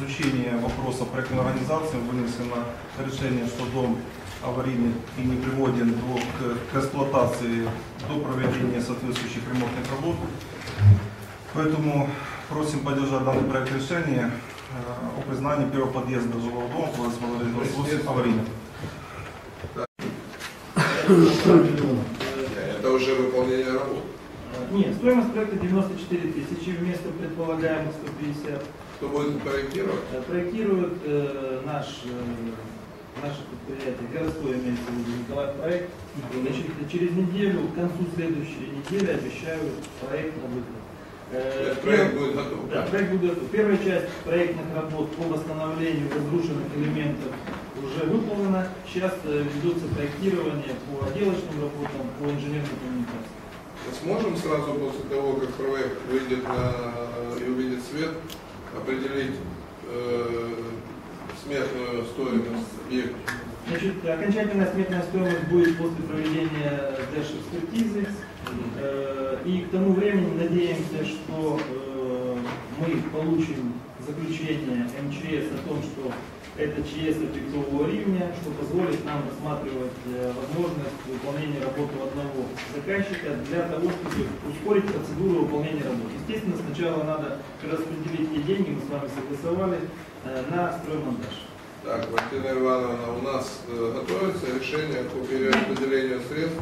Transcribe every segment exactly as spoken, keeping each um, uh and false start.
изучения вопроса проектной организации вынесено решение, что дом аварийный и не приводен до, к, к эксплуатации до проведения соответствующих ремонтных работ. Поэтому просим поддержать данный проект решения о признании первого подъезда жилого дома по восемь аварийным. Это уже выполнение работ. Нет, стоимость проекта девяносто четыре тысячи вместо предполагаемых сто пятьдесят. Кто будет проектировать? Проектирует э, наш, э, наше предприятие, городское имеется в виду, Николай проект. Значит, через неделю, к концу следующей недели обещают проект на выход. Э, проект будет готов? Да, проект будет готов. Первая часть проектных работ по восстановлению разрушенных элементов уже выполнена. Сейчас э, ведутся проектирование по отделочным работам, по инженерной коммуникации. Мы сможем сразу после того, как проект выйдет на, и увидит свет, определить э, сметную стоимость объекта? Значит, окончательная сметная стоимость будет после проведения дэш-экспертизы. Э, и к тому времени надеемся, что э, мы получим заключение эм че эс о том, что это ЧС эффектового ривня, что позволит нам рассматривать э, возможность выполнения работы одного заказчика для того, чтобы ускорить процедуру выполнения работы. Естественно, сначала надо распределить те деньги, мы с вами согласовали, э, на строймонтаж. Так, Валентина Ивановна, у нас э, готовится решение по перераспределению средств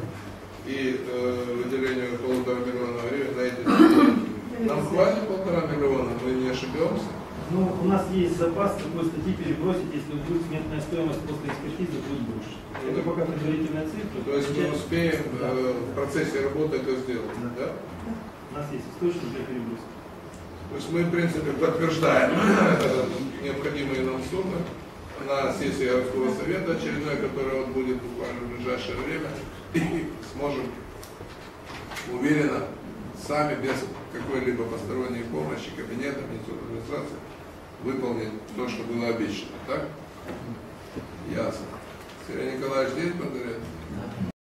и э, выделению полутора миллионов гривен на эти деньги. Нам хватит полтора миллиона, мы не ошибемся? Ну, у нас есть запас такой статьи перебросить, если будет сметная стоимость после экспертизы, будет больше. Это пока предварительная цифра. То есть мы успеем да. э, в процессе работы это сделать, да? да? У нас есть источник для переброски. То есть мы, в принципе, подтверждаем необходимые нам суммы на сессии городского совета очередной, которая вот будет буквально в ближайшее время, и сможем уверенно, сами, без какой-либо посторонней помощи, кабинета, Министерства администрации, выполнить то, что было обещано. Так? Ясно. Сергей Николаевич здесь благодарит?